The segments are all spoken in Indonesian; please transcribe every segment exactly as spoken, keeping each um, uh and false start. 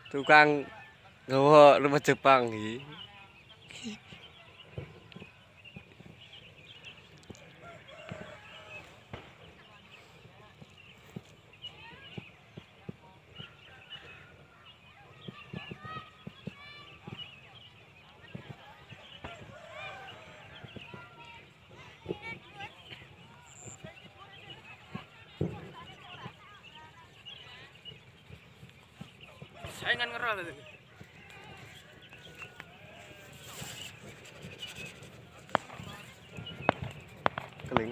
Tukang gawa rumah Jepang iki. Saingan ngerol itu. Keling.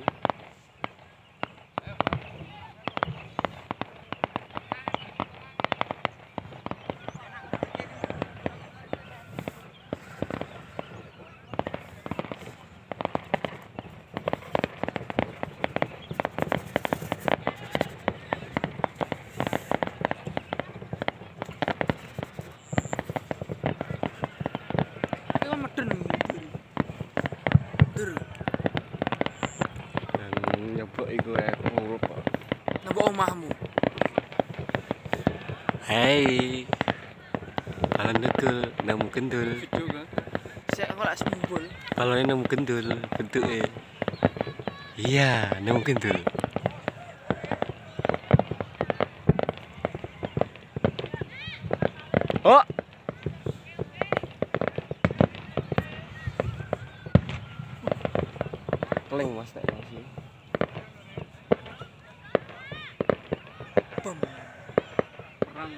Nyebok iku ya ngurup. Napa omahmu? Hei. Balon dudul, nemu gendul. Video kan. Saya kok lak sembul. Balonnya nemu gendul, bentuknya. Iya, nemu gendul. Oh. Keling mas tak sih. Bom. Perang.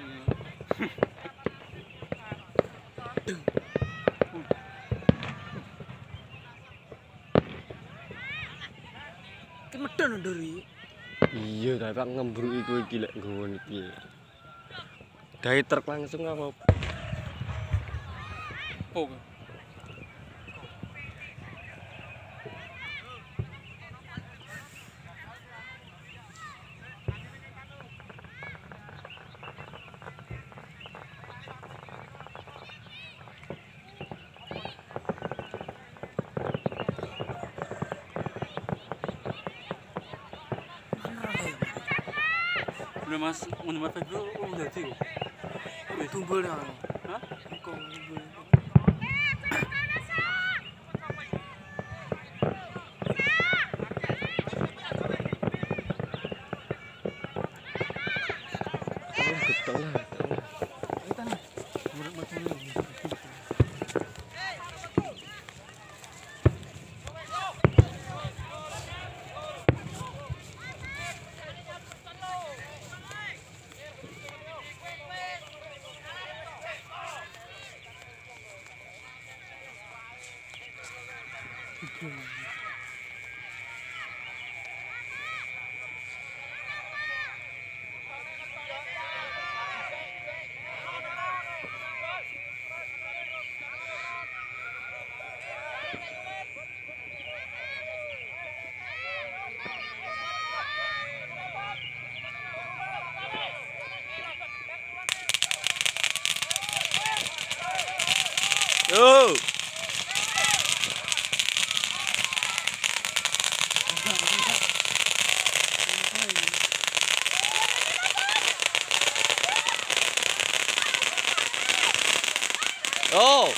Ki medhon nduri. Iya, tapi ngembruk iku iki lek nggon iki. Dari truk langsung apa? Oh. Udah mas, udah mas itu udah sih. Udah tumbul ya. Hah? Kok tumbul? Betul lah. Kita nih, murid macam ni. Yo. Oh.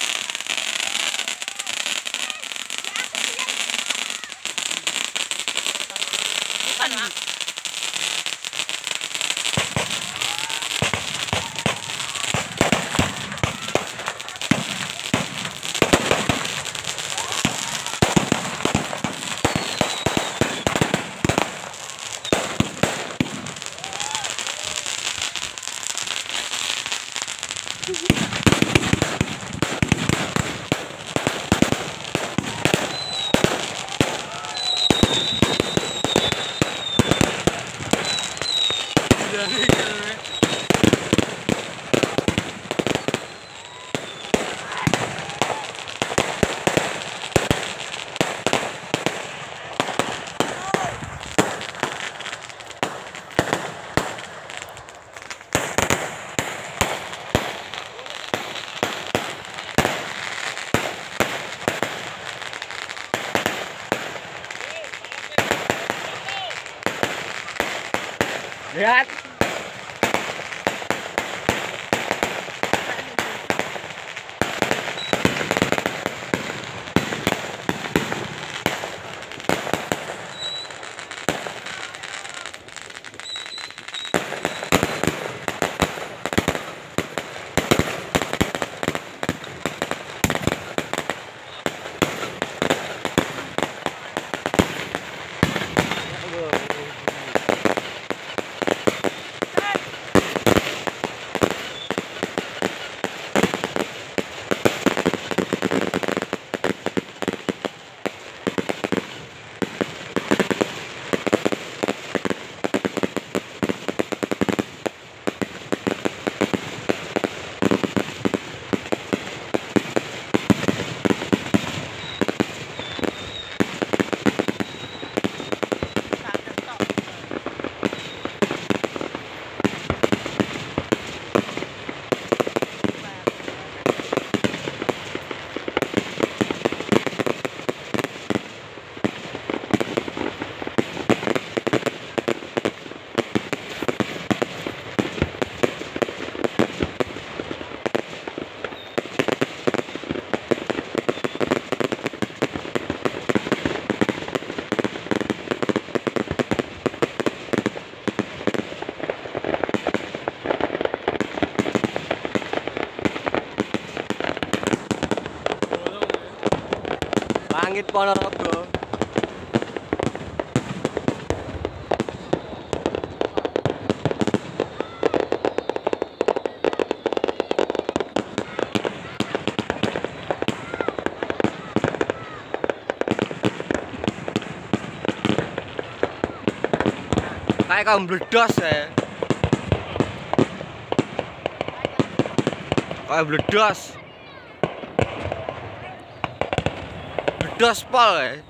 Bukan, Mak. Lihat. Langit Ponorogo. Kayak kamu bledos ya. Kayak bledos. Bledos pol ya.